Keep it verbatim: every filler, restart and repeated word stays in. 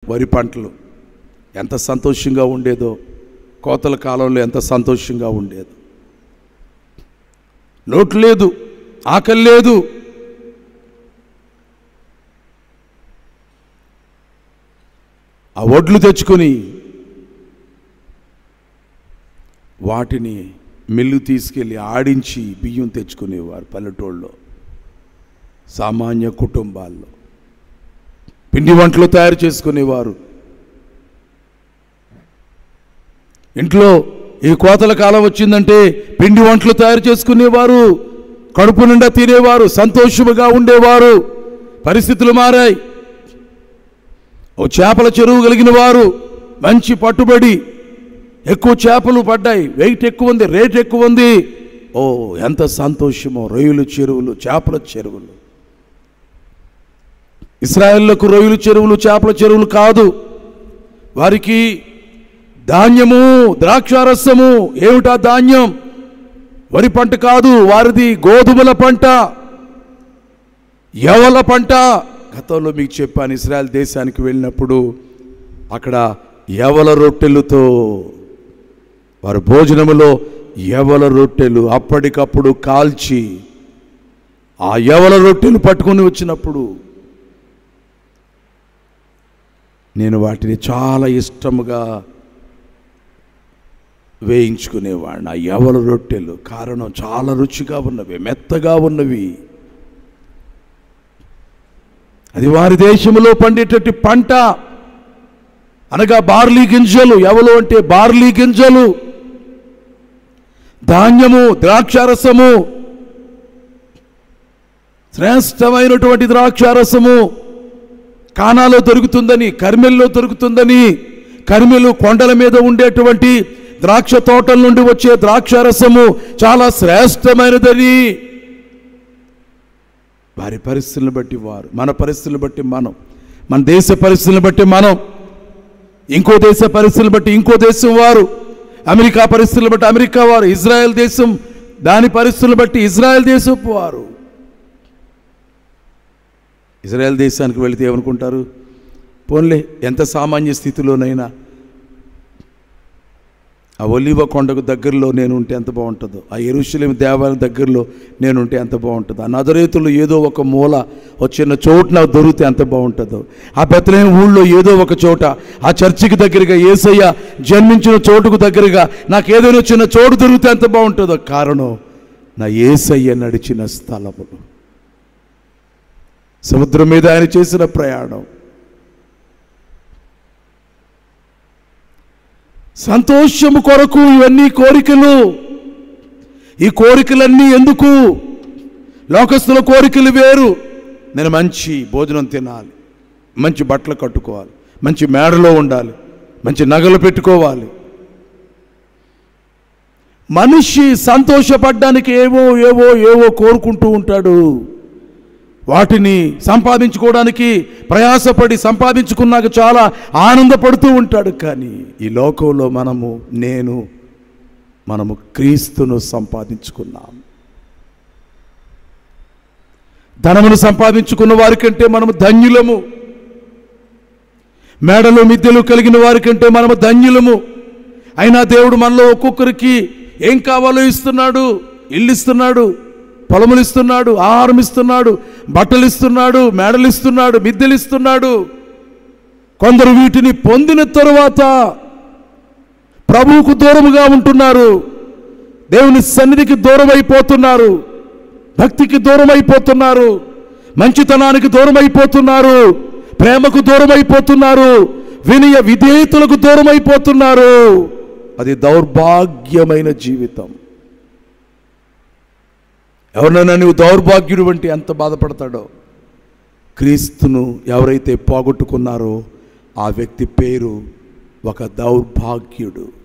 వరి పంటలు ఎంత సంతోషంగా ఉండేదో, కోతల కాలంలో ఎంత సంతోషంగా ఉండేదో. లోటు లేదు, ఆకలి లేదు. ఆ వడ్లు తెచ్చుకొని వాటిని మిల్లు తీసుకెళ్ళి ఆడించి బియ్యం తెచ్చుకునేవారు. పల్లెటూళ్ళలో సామాన్య కుటుంబాల్లో పిండి వంటలు తయారు చేసుకునేవారు. ఇంట్లో ఈ కోతల కాలం వచ్చిందంటే పిండి వంటలు తయారు చేసుకునేవారు, కడుపు నిండా తినేవారు, సంతోషముగా ఉండేవారు. పరిస్థితులు మారాయి. ఓ చేపల చెరువు కలిగిన వారు, మంచి పట్టుబడి, ఎక్కువ చేపలు పడ్డాయి, వెయిట్ ఎక్కువ ఉంది, రేట్ ఎక్కువ ఉంది. ఓ ఎంత సంతోషమో! రొయ్యలు చెరువులు, చేపల చెరువులు. ఇశ్రాయేలుకు రొయ్యలు చెరువులు, చేపల చెరువులు కాదు, వారికి ధాన్యము, ద్రాక్షారసము. ఏమిటా ధాన్యం? వరి పంట కాదు, వారిది గోధుమల పంట, యవల పంట. గతంలో మీకు చెప్పాను, ఇశ్రాయేల్ దేశానికి వెళ్ళినప్పుడు అక్కడ యవల రొట్టెలతో వారు భోజనములో యవల రొట్టెలు అప్పటికప్పుడు కాల్చి ఆ యవల రొట్టెలు పట్టుకొని వచ్చినప్పుడు నేను వాటిని చాలా ఇష్టముగా వేయించుకునేవాడిని. ఆ యవల రొట్టెలు కారణం చాలా రుచిగా ఉన్నవి, మెత్తగా ఉన్నవి. అది వారి దేశంలో పండేటట్టు పంట, అనగా బార్లీ గింజలు. యవలు అంటే బార్లీ గింజలు, ధాన్యము, ద్రాక్షారసము, శ్రేష్టమైనటువంటి ద్రాక్షారసము కానాలో దొరుకుతుందని, కర్మెల్లో దొరుకుతుందని, కర్మెలు కొండల మీద ఉండేటువంటి ద్రాక్ష తోటల నుండి వచ్చే ద్రాక్షారసము చాలా శ్రేష్టమైనదని. వారి పరిస్థితులను బట్టి వారు, మన పరిస్థితులను బట్టి మనం, మన దేశ పరిస్థితులను బట్టి మనం, ఇంకో దేశ పరిస్థితులను బట్టి ఇంకో దేశం వారు, అమెరికా పరిస్థితులను బట్టి అమెరికా వారు, ఇజ్రాయెల్ దేశం దాని పరిస్థితులను బట్టి ఇజ్రాయెల్ దేశపు వారు. ఇజ్రాయెల్ దేశానికి వెళితే ఏమనుకుంటారు? పోన్లే, ఎంత సామాన్య స్థితిలోనైనా ఆ ఒలీవ కొండకు దగ్గరలో నేను ఉంటే ఎంత బాగుంటుందో, ఆ యెరూషలేము దేవాలయం దగ్గరలో నేను ఉంటే ఎంత బాగుంటుందో, ఆ నజరేతులో ఏదో ఒక మూల ఒక చిన్న చోటు నాకు దొరికితే ఎంత బాగుంటుందో, ఆ బెత్లెహేము ఊళ్ళో ఏదో ఒక చోట, ఆ చర్చికి దగ్గరగా, యేసయ్య జన్మించిన చోటుకు దగ్గరగా నాకు ఏదైనా చిన్న చోటు దొరికితే ఎంత బాగుంటుందో. కారణం నా యేసయ్య నడిచిన స్థలములు, సముద్రం మీద ఆయన చేసిన ప్రయాణం, సంతోషము కొరకు ఇవన్నీ కోరికలు. ఈ కోరికలన్నీ ఎందుకు? లోకస్తుల కోరికలు వేరు. నేను మంచి భోజనం తినాలి, మంచి బట్టలు కట్టుకోవాలి, మంచి మేడలో ఉండాలి, మంచి నగలు పెట్టుకోవాలి. మనిషి సంతోషపడ్డానికి ఏవో ఏవో ఏవో కోరుకుంటూ ఉంటాడు. వాటిని సంపాదించుకోవడానికి ప్రయాసపడి సంపాదించుకున్నాక చాలా ఆనందపడుతూ ఉంటాడు. కానీ ఈ లోకంలో మనము, నేను మనము క్రీస్తును సంపాదించుకున్నాం. ధనమును సంపాదించుకున్న వారికంటే మనము ధన్యులము, మేడలు మిద్దెలు కలిగిన వారికంటే మనము ధన్యులము. అయినా దేవుడు మనలో ఒక్కొక్కరికి ఏం కావాలో ఇస్తున్నాడు. ఇల్లు ఇస్తున్నాడు, పొలములు ఇస్తున్నాడు, ఆహారం ఇస్తున్నాడు, బట్టలు ఇస్తున్నాడు, మేడలు ఇస్తున్నాడు, మిద్దెలు ఇస్తున్నాడు. కొందరు వీటిని పొందిన తరువాత ప్రభువుకు దూరముగా ఉంటున్నారు, దేవుని సన్నిధికి దూరం అయిపోతున్నారు, భక్తికి దూరం అయిపోతున్నారు, మంచితనానికి దూరం అయిపోతున్నారు, ప్రేమకు దూరం అయిపోతున్నారు, వినయ విధేయతలకు దూరం అయిపోతున్నారు. అది దౌర్భాగ్యమైన జీవితం. ఎవరినైనా నువ్వు దౌర్భాగ్యుడు అంటే ఎంత బాధపడతాడో. క్రీస్తును ఎవరైతే పోగొట్టుకున్నారో ఆ వ్యక్తి పేరు ఒక దౌర్భాగ్యుడు.